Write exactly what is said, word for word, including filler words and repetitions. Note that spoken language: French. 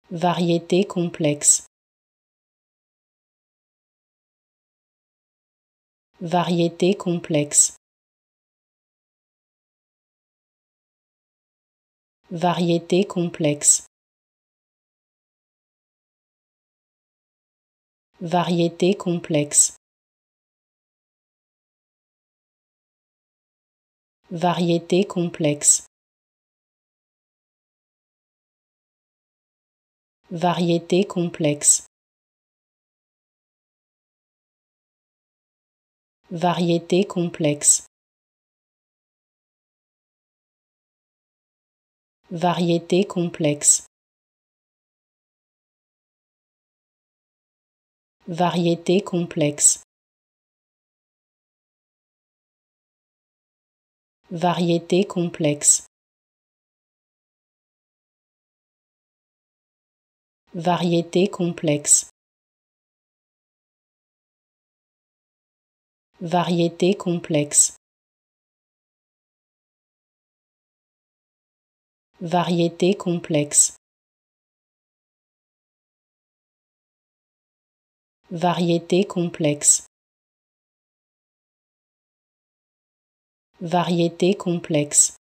Variété complexe. Variété complexe. Variété complexe. Variété complexe. Variété complexe. Variété complexe. Variété complexe. Variété complexe. Variété complexe. Variété complexe. Variété complexe. Variété complexe. Variété complexe. Variété complexe. Variété complexe.